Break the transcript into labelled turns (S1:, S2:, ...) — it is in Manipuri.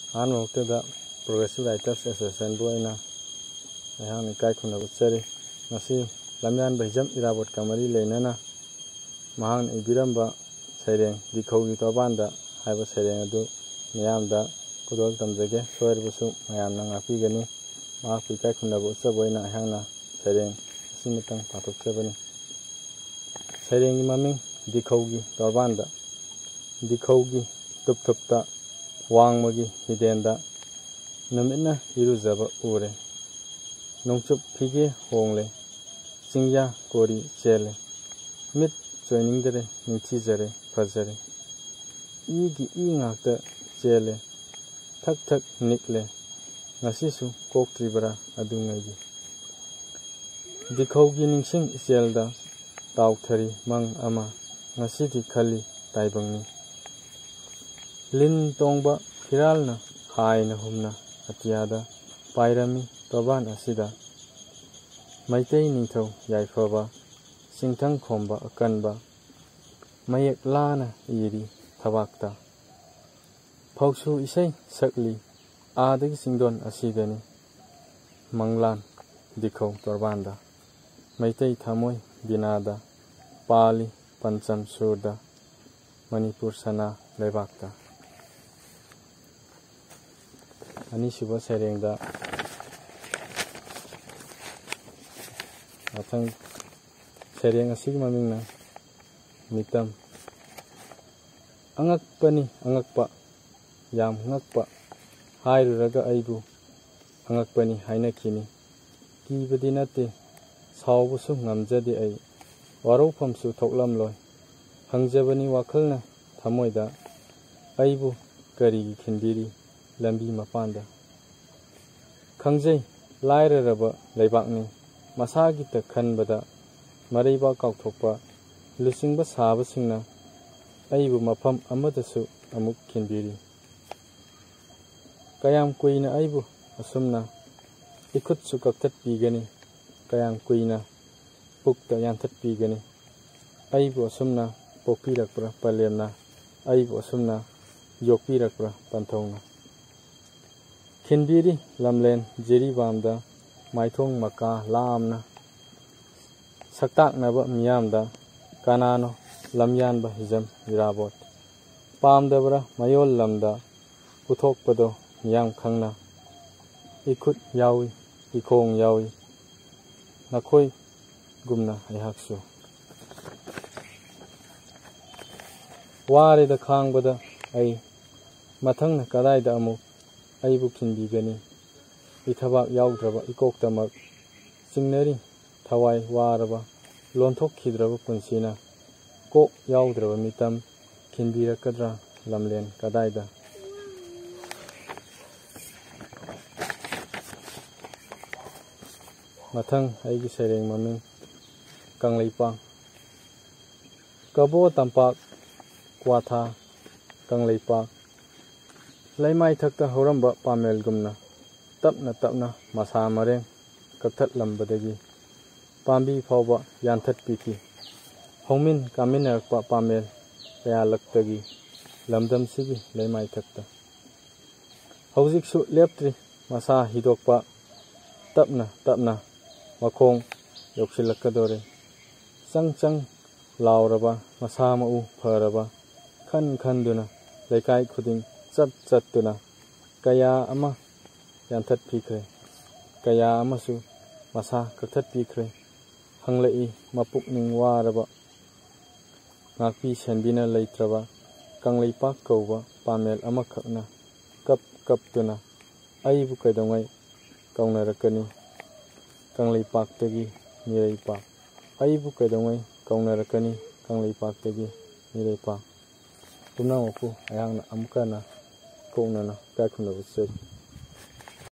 S1: Han waktu da Progressive Writers Association bu oina ayang ekaikhumnaba utchari ngasi Lamyanba Hijam Irabot kamari leinana mahang ibiramba Seireng dikhougi tobanda haiba Seireng adu miyamda khudol tamjage soirbusu mayamna ngapigani mahak ekaikhumnaba utchaba oina ayangna Seireng simitang pathokchabani. Seirenggi maming dikhougi tobanda dikhougi tuptupta wangmagi hidenda numit irujaba ure nongchup phige hongle chingya kori chele mit joiningdare ningchijare fajare igi ngakta chele thak thak nikle ngasisu koktribara adungagi dikhougi ningsing chelda tauthari mang ama ngasidi khali taibangni lin tongba hiralna haina humna atiyada pairami toban asida maitei ningthau yaifaba singthang khomba akanba mayek lana iri thabakta phausu isai sakli adagi singdon asidani manglan dikhou torbanda maitei thamoi binada pali pancham surda manipur sana lebakta Anisuba Seirengda athang Seireng asigi mamingna mitam angakpani angakpa yam ngakpa hairuraga aibu angakpani hainakini kibadi nate saubusu ngamjadi ai warofamsu thoklamloi hangjabani wakhalna thamoida aibu karigi khinbiri lambi mapanda khangjai lairaraba leibakni masagi ta khanbada maraiba kauthokpa lusingba sabasingna aibu mafam amadasu amuk khinbiri kayam kuina aibu asumna ikutsu kaktat pigani kayam kuina pukta yantat pigani aibu asumna popirakpra palemna aibu asumna yokpirakpra panthongna Khinbiri lamlen jeri bamda maithong maka lamna saktaknaba miyamda kanano Lamyanba Hijam Irabot pamdabra mayol lamda puthokpado miyam khangna ikut yawi ikhong yawi nakhoi gumna aihaksu warida khangbada ai mathangna kadaida amuk aibu khinbigani ithabak yaudraba ikoktamak singnari thawai waraba lonthokhidraba punsina kok yaudraba mitam khinbirakadra lamlen kadaida mathang aigi Seireng maming kangleipang kabo tampak kwatha kangleipak Laimai thakta horamba pamel gumna tapna tapna masa mareng kaktat lambadagi pambi phawba yanthat piki hongmin kaminarakpa pamel kaya laktagi lamdam sigi laimai thakta hawjiksu leptri masa hidokpa tapna tapna makhong yoksilakadore chang lauraba masa mau pharaba khan khanduna lekai khuding chat tuna kaya ama yanthat pikre kaya amasu masa kaktat pikre hanglai mapukning waraba ngakpi senbina leitraba kangleipak kauba pamel amakhakna kap tuna aibu kaidongai kaungnarakani kangleipaktagi mireipak aibu kaidongai kaungnarakani kangleipaktagi mireipak tumnang oku ayangna amkana Kung na ekaikhumnaba utchari